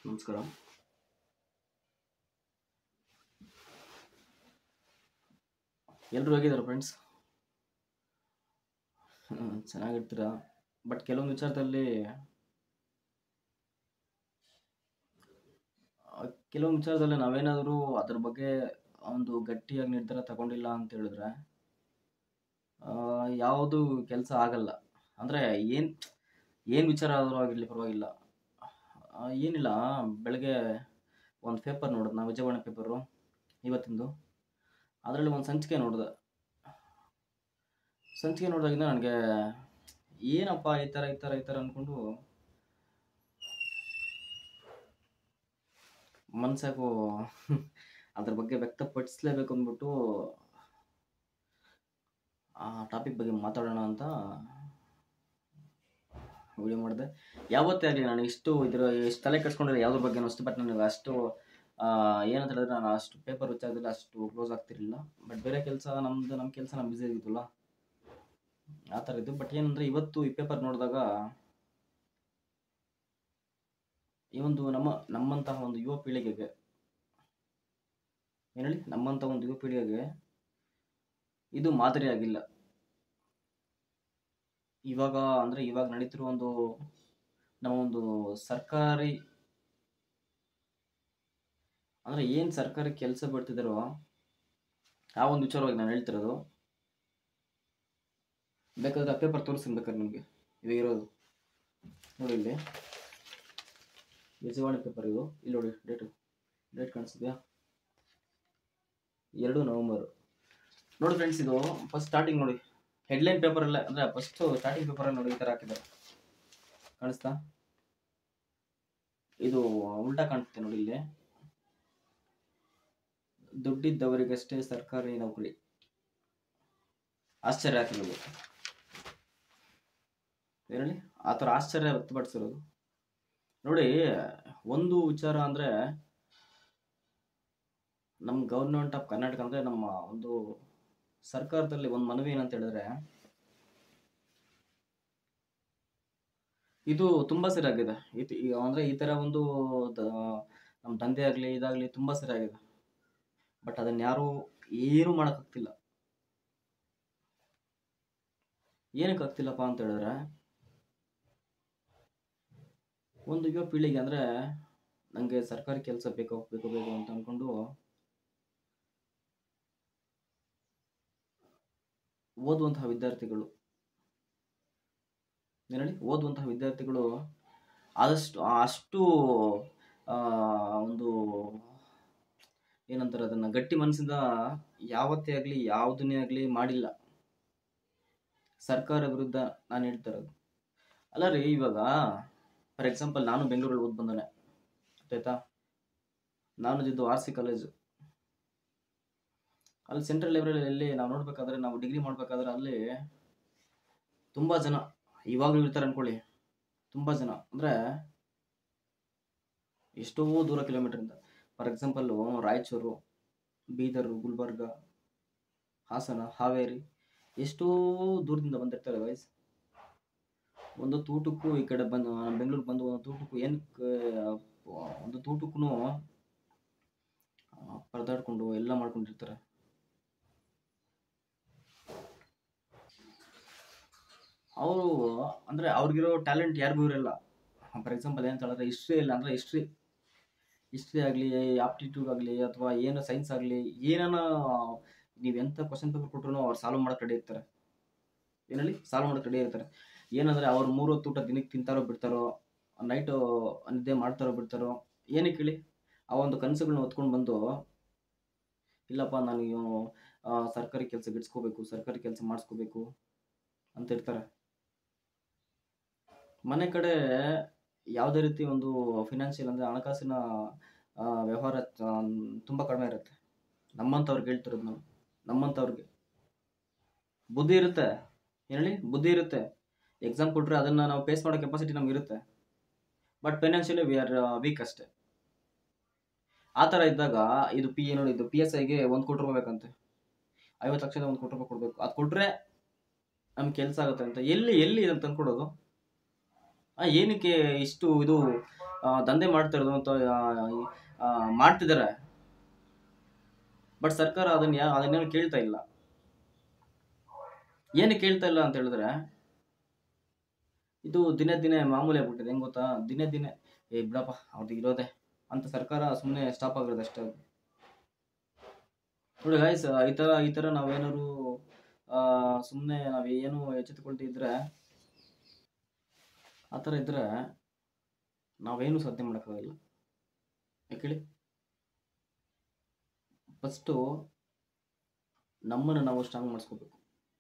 ನಮಸ್ಕಾರ. ಎಲ್ಲರೂ ಹೇಗಿದ್ದಾರೆ ಫ್ರೆಂಡ್ಸ್? ಚೆನ್ನಾಗಿರ್ತೀರಾ? ಬಟ್ ಕೆಲವೊಂದು ವಿಚಾರದಲ್ಲಿ ನಾವೇನಾದರೂ ಅದ್ರ ಬಗ್ಗೆ ಒಂದು ಗಟ್ಟಿಯಾಗಿ ನಿರ್ಧಾರ ತಗೊಂಡಿಲ್ಲ ಅಂತ ಹೇಳಿದ್ರೆ ಯಾವುದು ಕೆಲಸ ಆಗಲ್ಲ. ಅಂದರೆ ಏನು ವಿಚಾರ ಆದರೂ ಆಗಿರಲಿ ಪರವಾಗಿಲ್ಲ. ಏನಿಲ್ಲ, ಬೆಳಗ್ಗೆ ಒಂದು ಪೇಪರ್ ನೋಡಿದೆ, ನಾವು ವಿಜಯವಾಣಿ ಪೇಪರು ಇವತ್ತಿಂದು. ಅದರಲ್ಲಿ ಒಂದು ಸಂಚಿಕೆ ನೋಡಿದಾಗಿಂದ ನನಗೆ ಏನಪ್ಪ ಈ ಥರ ಅಂದ್ಕೊಂಡು ಮನಸ್ಸಾಗೂ ಅದ್ರ ಬಗ್ಗೆ ವ್ಯಕ್ತಪಡಿಸಲೇಬೇಕು ಅಂದ್ಬಿಟ್ಟು ಆ ಟಾಪಿಕ್ ಬಗ್ಗೆ ಮಾತಾಡೋಣ ಅಂತ ವಿಡಿಯೋ ಮಾಡಿದೆ. ಯಾವತ್ತೇ ಆಗಲಿ ನಾನು ಎಷ್ಟು ತಲೆ ಕೆಡಿಸ್ಕೊಂಡಿಲ್ಲ ಯಾವುದ್ರ ಬಗ್ಗೆನೂ ಅಷ್ಟು. ಬಟ್ ನನಗೆ ಅಷ್ಟು ಏನಂತ ಹೇಳಿದ್ರೆ ನಾನು ಅಷ್ಟು ಪೇಪರ್ ವಿಚಾರದಲ್ಲಿ ಅಷ್ಟು ಕ್ಲೋಸ್ ಆಗ್ತಿರಲಿಲ್ಲ. ಬಟ್ ಬೇರೆ ಕೆಲಸ ನಮ್ಮ ಕೆಲಸ ನಮ್ಮ ಬ್ಯುಸಿ ಆಗಿದ್ವಲ್ಲ, ಆ ಥರ ಇದ್ದು. ಬಟ್ ಏನಂದರೆ ಇವತ್ತು ಈ ಪೇಪರ್ ನೋಡಿದಾಗ ಈ ಒಂದು ನಮ್ಮಂತಹ ಒಂದು ಯುವ ಪೀಳಿಗೆಗೆ ಇದು ಮಾದರಿ ಆಗಿಲ್ಲ. ಇವಾಗ ನಡೀತಿರೋ ನಮ್ಮ ಒಂದು ಸರ್ಕಾರಿ ಏನು ಸರ್ಕಾರಿ ಕೆಲಸ ಬಿಡ್ತಿದ್ದಾರೋ ಆ ಒಂದು ವಿಚಾರವಾಗಿ ನಾನು ಹೇಳ್ತಿರೋದು. ಬೇಕಾದ್ರೆ ಆ ಪೇಪರ್ ತೋರಿಸ್ತೀನಿ, ಬೇಕಾದ್ರೆ ನಿಮಗೆ ಇವಾಗ ಇರೋದು ನೋಡಿ. ಇಲ್ಲಿ ವಿಜಯವಾಣಿ ಪೇಪರ್ ಇದು. ಇಲ್ಲಿ ನೋಡಿ, ಡೇಟ್ ಕಾಣಿಸ್ತಿದೆಯಾ? 2 ನವೆಂಬರ್. ನೋಡಿ ಫ್ರೆಂಡ್ಸ್, ಇದು ಫಸ್ಟ್ ಸ್ಟಾರ್ಟಿಂಗ್ ನೋಡಿ, ಹೆಡ್ಲೈನ್ ಪೇಪರಲ್ಲೇ, ಅಂದರೆ ಫಸ್ಟ್ ಸ್ಟಾರ್ಟಿಂಗ್ ಪೇಪರಲ್ಲಿ ನೋಡಿ ಈ ಥರ ಹಾಕಿದ್ದಾರೆ. ಕಾಣಿಸ್ತಾ? ಇದು ಉಲ್ಟಾ ಕಾಣಿಸುತ್ತೆ ನೋಡಿ. ಇಲ್ಲಿ ದುಡ್ಡಿದ್ದವರಿಗಷ್ಟೇ ಸರ್ಕಾರಿ ನೌಕರಿ. ಆಶ್ಚರ್ಯ ಹಾಕಿರೋದು ಹೇಳಿ, ಆ ಥರ ಆಶ್ಚರ್ಯ ವ್ಯಕ್ತಪಡಿಸಿರೋದು ನೋಡಿ. ಒಂದು ವಿಚಾರ ಅಂದರೆ ನಮ್ಮ ಗೌರ್ಮೆಂಟ್ ಆಫ್ ಕರ್ನಾಟಕ, ಅಂದರೆ ನಮ್ಮ ಒಂದು ಸರ್ಕಾರದಲ್ಲಿ ಒಂದು ಮನವಿ ಏನಂತ ಹೇಳಿದ್ರೆ, ಇದು ತುಂಬ ಸರಿಯಾಗಿದೆ. ಅಂದರೆ ಈ ಥರ ಒಂದು ನಮ್ಮ ದಂಧೆ ಆಗಲಿ ಇದಾಗಲಿ ತುಂಬ ಸರಿಯಾಗಿದೆ. ಬಟ್ ಅದನ್ನು ಯಾರೂ ಏನೂ ಮಾಡೋಕ್ಕಾಗ್ತಿಲ್ಲ. ಏನಕ್ಕೆ ಆಗ್ತಿಲ್ಲಪ್ಪ ಅಂತ ಹೇಳಿದ್ರೆ, ಒಂದು ಯುವ ಪೀಳಿಗೆ ಅಂದರೆ ನನಗೆ ಸರ್ಕಾರಿ ಕೆಲಸ ಬೇಕು ಅಂತ ಅಂದ್ಕೊಂಡು ಓದುವಂತಹ ವಿದ್ಯಾರ್ಥಿಗಳು ಅಷ್ಟು ಒಂದು ಏನಂತಾರೆ ಅದನ್ನು ಗಟ್ಟಿ ಮನಸ್ಸಿಂದ ಯಾವತ್ತೇ ಆಗಲಿ ಯಾವುದನ್ನೇ ಆಗಲಿ ಮಾಡಿಲ್ಲ. ಸರ್ಕಾರ ವಿರುದ್ಧ ನಾನು ಹೇಳ್ತಾ ಇರೋದು ಅಲ್ಲ ರೀ. ಇವಾಗ ಫಾರ್ ಎಕ್ಸಾಂಪಲ್ ನಾನು ಬೆಂಗಳೂರಲ್ಲಿ ಓದಿ ಬಂದನೆ, ಆಯ್ತಾ? ನಾನು ಓದಿದ್ದು RC ಕಾಲೇಜು. ಅಲ್ಲಿ ಸೆಂಟ್ರಲ್ ಲೈಬ್ರರಿಯಲ್ಲಿ ನಾವು ನೋಡ್ಬೇಕಾದ್ರೆ, ನಾವು ಡಿಗ್ರಿ ಮಾಡ್ಬೇಕಾದ್ರೆ ಅಲ್ಲಿ ತುಂಬ ಜನ ಇವಾಗಲೂ ಇರ್ತಾರೆ ಅನ್ಕೊಳ್ಳಿ. ತುಂಬ ಜನ ಅಂದರೆ ಎಷ್ಟೋ ದೂರ ಕಿಲೋಮೀಟ್ರಿಂದ. ಫಾರ್ ಎಕ್ಸಾಂಪಲ್ಲು ರಾಯಚೂರು, ಬೀದರು, ಗುಲ್ಬರ್ಗ, ಹಾಸನ, ಹಾವೇರಿ, ಎಷ್ಟೋ ದೂರದಿಂದ ಬಂದಿರ್ತಾರೆ ವಯಸ್ಸು. ಒಂದು ತೂಟಕ್ಕೂ ಈ ಕಡೆ ಬಂದು ಬೆಂಗಳೂರಿಗೆ ಬಂದು ಒಂದು ತೂಟಕ್ಕೂ ಪರದಾಡ್ಕೊಂಡು ಎಲ್ಲ ಮಾಡ್ಕೊಂಡಿರ್ತಾರೆ. ಅವರು ಅಂದರೆ ಅವ್ರಿಗಿರೋ ಟ್ಯಾಲೆಂಟ್ ಯಾರಿಗೂ ಇರಲ್ಲ. ಫಾರ್ ಎಕ್ಸಾಂಪಲ್ ಏನಂತ ಹೇಳಿದ್ರೆ, ಹಿಸ್ಟ್ರಿ ಇಲ್ಲ ಅಂದರೆ ಹಿಸ್ಟ್ರಿ ಆಗಲಿ, ಆಪ್ಟಿಟ್ಯೂಡ್ ಆಗಲಿ, ಅಥವಾ ಏನೋ ಸೈನ್ಸ್ ಆಗಲಿ, ಏನಾನ ನೀವೆಂಥ ಕ್ವಶನ್ ಪೇಪರ್ ಕೊಟ್ಟರು ಅವ್ರು ಸಾಲ್ವ್ ಮಾಡೋಕ್ಕೆ ರೆಡಿ ಇರ್ತಾರೆ. ಏನಂದರೆ ಅವ್ರು 3 ಹೊತ್ತು ಊಟ ದಿನಕ್ಕೆ ತಿಂತಾರೋ ಬಿಡ್ತಾರೋ, ನೈಟು ನಿದ್ದೆ ಮಾಡ್ತಾರೋ ಬಿಡ್ತಾರೋ, ಏನಕ್ಕೆ ಹೇಳಿ? ಆ ಒಂದು ಕನಸುಗಳನ್ನ ಹೊತ್ಕೊಂಡು ಬಂದು, ಇಲ್ಲಪ್ಪ ನಾನು ಸರ್ಕಾರಿ ಕೆಲಸ ಗಿಟ್ಸ್ಕೋಬೇಕು, ಸರ್ಕಾರಿ ಕೆಲಸ ಮಾಡಿಸ್ಕೋಬೇಕು ಅಂತ ಇರ್ತಾರೆ. ಮನೆ ಕಡೆ ಯಾವುದೇ ರೀತಿ ಒಂದು ಫಿನಾನ್ಷಿಯಲ್ ಅಂದರೆ ಹಣಕಾಸಿನ ವ್ಯವಹಾರ ತುಂಬ ಕಡಿಮೆ ಇರುತ್ತೆ. ನಮ್ಮಂಥವ್ರಿಗೆ ಹೇಳ್ತಿರೋದು ನಾನು, ನಮ್ಮಂಥವ್ರಿಗೆ ಬುದ್ಧಿ ಇರುತ್ತೆ. ಎಕ್ಸಾಮ್ ಕೊಟ್ಟರೆ ಅದನ್ನು ನಾವು ಫೇಸ್ ಮಾಡೋ ಕೆಪಾಸಿಟಿ ನಮ್ಗೆ ಇರುತ್ತೆ. But financially we are weak ಅಷ್ಟೇ. ಆ ಥರ ಇದ್ದಾಗ ಇದು PSIಗೆ 1 ಕೋಟಿ ರೂಪಾಯಿ ಬೇಕಂತೆ, 50 ಲಕ್ಷದ 1 ಕೋಟಿ ರೂಪಾಯಿ ಕೊಡಬೇಕು. ಅದು ಕೊಟ್ಟರೆ ನಮ್ಗೆ ಕೆಲಸ ಆಗುತ್ತೆ ಅಂತ ಎಲ್ಲಿ ಇದನ್ನು ತಂದ್ಕೊಡೋದು? ಏನಕ್ಕೆ ಇಷ್ಟು ಇದು ದಂಧೆ ಮಾಡ್ತಾ ಇರೋದು ಅಂತ ಮಾಡ್ತಿದ್ದಾರೆ. ಬಟ್ ಸರ್ಕಾರ ಅದನ್ನೇನು ಕೇಳ್ತಾ ಇಲ್ಲ. ಏನು ಕೇಳ್ತಾ ಇಲ್ಲ ಅಂತ ಹೇಳಿದ್ರೆ, ಇದು ದಿನೇ ದಿನೇ ಮಾಮೂಲಿ ಆಗ್ಬಿಟ್ಟಿದೆ. ಹೆಂಗ್ ಗೊತ್ತಾ, ದಿನೇ ದಿನೇ ಬಿಡಪ್ಪ ಅವ್ರದ್ದು ಇರೋದೆ ಅಂತ ಸರ್ಕಾರ ಸುಮ್ಮನೆ ಸ್ಟಾಪ್ ಆಗಿರೋದು ಅಷ್ಟೇ. ನೋಡಿ ಗೈಸ್, ಈ ತರ ನಾವೇನಾದ್ರು ಸುಮ್ಮನೆ ನಾವೇನು ಎಚ್ಚೆತ್ತುಕೊಳ್ತಿದ್ರೆ, ಆ ಥರ ಇದ್ರೆ ನಾವೇನು ಸಾಧನೆ ಮಾಡೋಕ್ಕಾಗಲ್ಲ. ಯಾಕೇಳಿ, ಫಸ್ಟು ನಮ್ಮನ್ನು ನಾವು ಸ್ಟ್ರಾಂಗ್ ಮಾಡಿಸ್ಕೋಬೇಕು.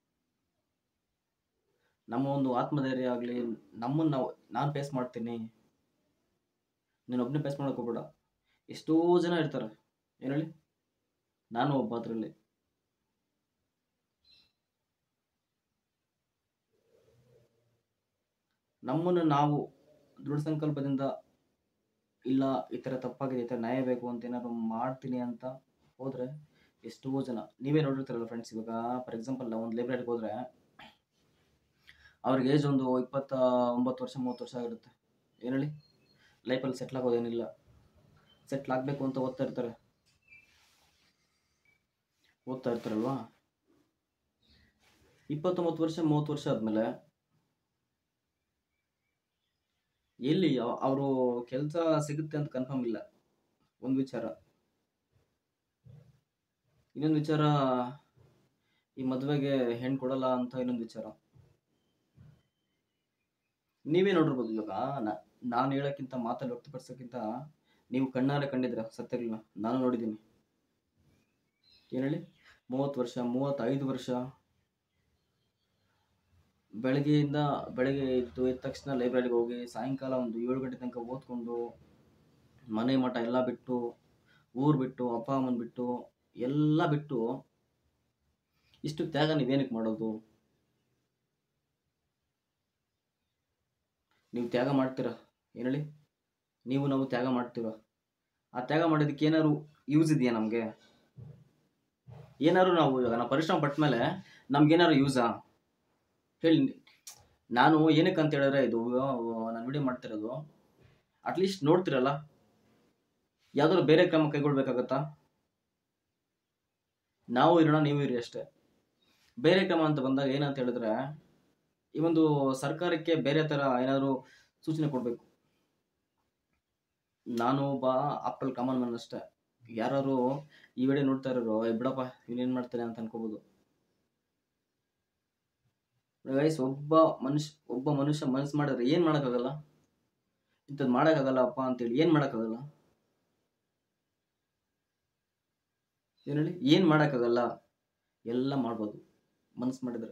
ನಮ್ಮ ಒಂದು ಆತ್ಮಧೈರ್ಯ ಆಗಲಿ, ನಮ್ಮನ್ನು ನಾನು ಫೇಸ್ ಮಾಡ್ತೀನಿ, ನೀನು ಒಬ್ಬನೇ ಫೇಸ್ ಮಾಡೋಕೆ ಹೋಗ್ಬೇಡ. ಎಷ್ಟೋ ಜನ ಇರ್ತಾರೆ, ಏನು ಹೇಳಿ, ನಾನು ಒಬ್ಬ ಅದರಲ್ಲಿ. ನಮ್ಮನ್ನು ನಾವು ದೃಢ ಸಂಕಲ್ಪದಿಂದ, ಇಲ್ಲ ಈ ಥರ ತಪ್ಪಾಗಿದೆ, ಈ ಥರ ನ್ಯಾಯ ಬೇಕು ಅಂತ ಏನಾದ್ರು ಮಾಡ್ತೀನಿ ಅಂತ ಹೋದರೆ ಎಷ್ಟೋ ಜನ, ನೀವೇ ನೋಡಿರ್ತಾರಲ್ಲ ಫ್ರೆಂಡ್ಸ್. ಇವಾಗ ಫಾರ್ ಎಕ್ಸಾಂಪಲ್ ಒಂದು ಲೈಬ್ರರಿಗೆ ಹೋದರೆ ಅವ್ರಿಗೆ ಏಜ್ ಒಂದು 29 ವರ್ಷ 30 ವರ್ಷ ಆಗಿರುತ್ತೆ. ಏನು ಹೇಳಿ, ಲೈಫಲ್ಲಿ ಸೆಟ್ಲ್ ಆಗೋದೇನಿಲ್ಲ. ಸೆಟ್ಲ್ ಆಗಬೇಕು ಅಂತ ಓದ್ತಾ ಇರ್ತಾರಲ್ವಾ. 29 ವರ್ಷ 30 ವರ್ಷ ಆದಮೇಲೆ ಎಲ್ಲಿ ಅವರು ಕೆಲಸ ಸಿಗುತ್ತೆ ಅಂತ ಕನ್ಫರ್ಮ್ ಇಲ್ಲ, ಒಂದು ವಿಚಾರ. ಇನ್ನೊಂದು ವಿಚಾರ, ಈ ಮದುವೆಗೆ ಹೆಣ್ಣು ಕೊಡಲ್ಲ ಅಂತ ಇನ್ನೊಂದು ವಿಚಾರ. ನೀವೇ ನೋಡಿರ್ಬೋದು. ಇವಾಗ ನಾನು ಹೇಳೋಕ್ಕಿಂತ, ಮಾತಲ್ಲಿ ವ್ಯಕ್ತಪಡಿಸೋಕ್ಕಿಂತ ನೀವು ಕಣ್ಣಾರೆ ಕಂಡಿದ್ದೀರ ಸತ್ಯಗಳನ್ನ. ನಾನು ನೋಡಿದ್ದೀನಿ. ಏನು ಹೇಳಿ, 30 ವರ್ಷ 35 ವರ್ಷ ಬೆಳಗ್ಗೆ ಎದ್ದ ತಕ್ಷಣ ಲೈಬ್ರರಿಗೆ ಹೋಗಿ ಸಾಯಂಕಾಲ ಒಂದು 7 ಗಂಟೆ ತನಕ ಓದ್ಕೊಂಡು, ಮನೆ ಮಠ ಎಲ್ಲ ಬಿಟ್ಟು, ಊರು ಬಿಟ್ಟು, ಅಪ್ಪ ಅಮ್ಮನ ಬಿಟ್ಟು, ಎಲ್ಲ ಬಿಟ್ಟು, ಇಷ್ಟು ತ್ಯಾಗ ನೀವೇನಕ್ಕೆ ಮಾಡೋದು? ನೀವು ತ್ಯಾಗ ಮಾಡ್ತೀರಾ? ಏನು ಹೇಳಿ, ನಾವು ತ್ಯಾಗ ಮಾಡ್ತೀವ. ಆ ತ್ಯಾಗ ಮಾಡೋದಕ್ಕೆ ಏನಾದ್ರು ಯೂಸ್ ಇದೆಯಾ ನಮಗೆ? ಏನಾದ್ರು ನಾವು ಪರಿಶ್ರಮ ಪಟ್ಟ ಮೇಲೆ ನಮ್ಗೇನಾದ್ರು ಯೂಸಾ ಹೇಳಿ? ನಾನು ಏನಕ್ಕೆ ಅಂತ ಹೇಳಿದ್ರೆ, ಇದು ನಾನು ವಿಡಿಯೋ ಮಾಡ್ತಿರೋದು, ಅಟ್ಲೀಸ್ಟ್ ನೋಡ್ತಿರಲ್ಲ, ಯಾವ್ದಾದ್ರು ಬೇರೆ ಕ್ರಮ ಕೈಗೊಳ್ಬೇಕಾಗತ್ತಾ? ನಾವು ಇರೋಣ, ನೀವು ಇರಿ ಅಷ್ಟೇ. ಬೇರೆ ಕ್ರಮ ಅಂತ ಬಂದಾಗ ಏನಂತ ಹೇಳಿದ್ರೆ, ಈ ಒಂದು ಸರ್ಕಾರಕ್ಕೆ ಬೇರೆ ಥರ ಏನಾದರೂ ಸೂಚನೆ ಕೊಡಬೇಕು. ನಾನು ಒಬ್ಬ ಆಪಲ್ ಕಾಮನ್ ಮ್ಯಾನ್ ಅಷ್ಟೇ. ಯಾರು ಈ ವಿಡಿಯೋ ನೋಡ್ತಾ ಇರೋರು, ಬಿಡಪ್ಪ ಇವನೇನು ಮಾಡ್ತಾನೆ ಅಂತ ಅನ್ಕೋಬೋದು. ಗೈಸ್, ಒಬ್ಬ ಮನುಷ್ಯ ಮನಸ್ಸು ಮಾಡಿದ್ರೆ ಏನು ಮಾಡೋಕ್ಕಾಗಲ್ಲ. ಇಂಥದ್ದು ಮಾಡೋಕ್ಕಾಗಲ್ಲ ಅಪ್ಪ ಅಂತೇಳಿ ಏನು ಮಾಡೋಕ್ಕಾಗಲ್ಲ? ಏನು ಹೇಳಿ, ಏನು ಮಾಡೋಕ್ಕಾಗಲ್ಲ? ಎಲ್ಲ ಮಾಡ್ಬೋದು ಮನಸ್ಸು ಮಾಡಿದ್ರೆ.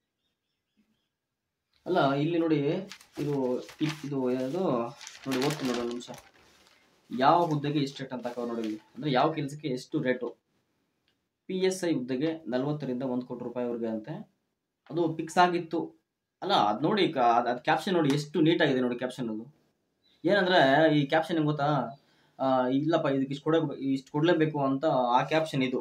ಅಲ್ಲ, ಇಲ್ಲಿ ನೋಡಿ, ಇದು ಯಾವುದು ನೋಡಿ, ಓದ್ತೀನಿ ನೋಡಿ ಒಂದು ನಿಮಿಷ. ಯಾವ ಹುದ್ದೆಗೆ ಎಷ್ಟು ರೇಟ್ ಅಂತ ನೋಡಿ, ಅಂದರೆ ಯಾವ ಕೆಲಸಕ್ಕೆ ಎಷ್ಟು ರೇಟು. PSI ಹುದ್ದೆಗೆ 40 ರಿಂದ 1 ಕೋಟಿ ರೂಪಾಯಿವರೆಗೆ ಅಂತೆ. ಅದು ಫಿಕ್ಸ್ ಆಗಿತ್ತು. ಅಲ್ಲ, ಅದು ನೋಡಿ, ಅದು ಕ್ಯಾಪ್ಷನ್ ನೋಡಿ ಎಷ್ಟು ನೀಟಾಗಿದೆ ನೋಡಿ ಕ್ಯಾಪ್ಷನ್. ಅದು ಏನಂದರೆ, ಈ ಕ್ಯಾಪ್ಷನ್ ಹೆಂಗೆ ಗೊತ್ತಾ, ಇಲ್ಲಪ್ಪ ಇದಕ್ಕೆ ಇಷ್ಟು ಕೊಡಲೇಬೇಕು ಅಂತ ಆ ಕ್ಯಾಪ್ಷನ್ ಇದು.